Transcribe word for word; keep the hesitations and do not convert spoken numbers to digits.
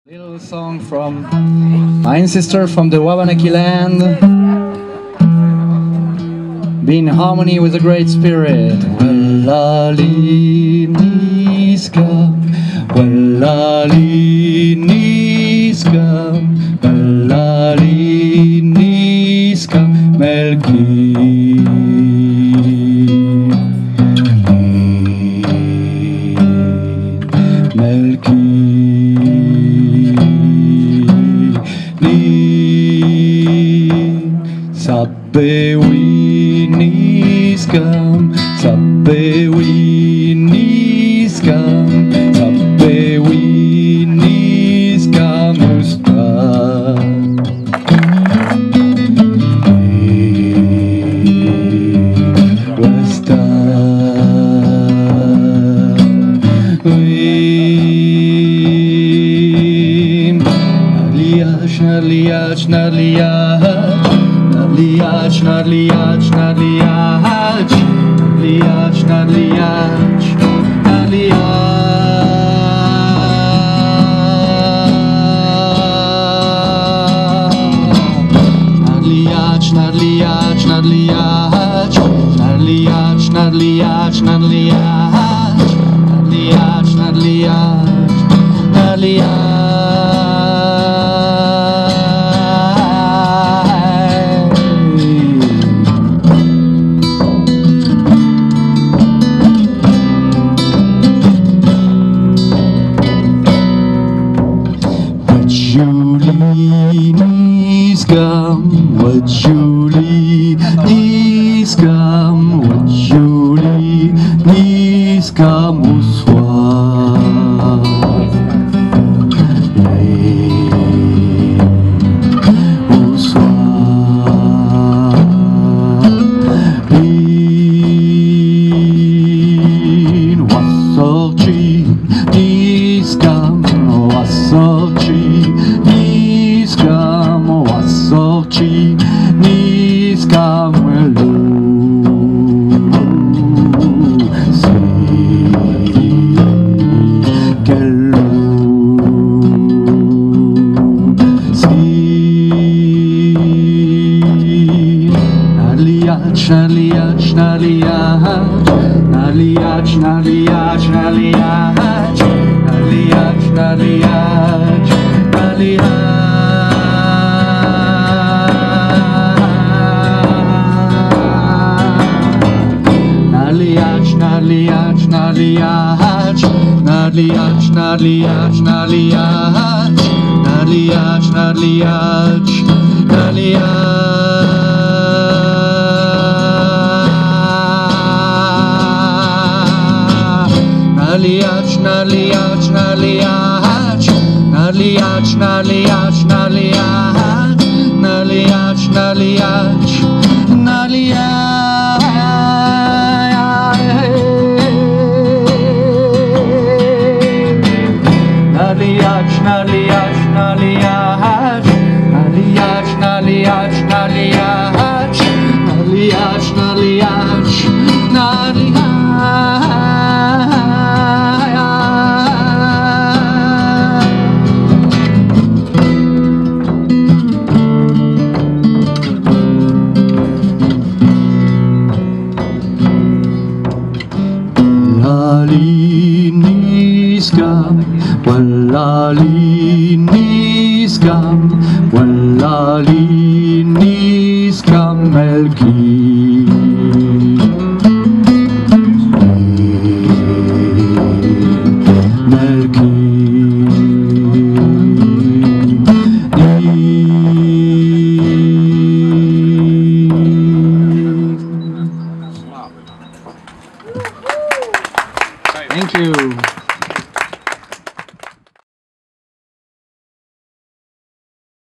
Little song from my ancestor from the Wabanaki land, be in harmony with the great spirit. Wellali niska, wellali niska, wellali niska, melki. Sabbe we niskam, sabbe we niskam, sabbe we niskam usta. Usta. Naliach, naliach, naliach. Naliach, naliach, naliach, naliach, naliach, naliach, naliach, naliach, naliach, naliach, naliach, naliach, naliach, naliach. Wajuli niskam, wajuli niskam uswa. Uswa. In wasorchi niskam, wasorchi niskam, wasorchi niskam welu. Si Kelmu. Si naliach, naliach, naliach, naliach, naliach, naliach, naliach, naliach, naliach. Naliach, naliach, naliach, naliach, naliach, naliach, naliach, naliach, naliach, naliach, naliach, naliach, naliach, naliach, naliach, naliach, naliach. Naliach, naliach, naliach, naliach, naliach, naliach, naliach, naliach, naliach. Wellali niskam, wellali niskam, wellali niskam melki. Melki. Thank you.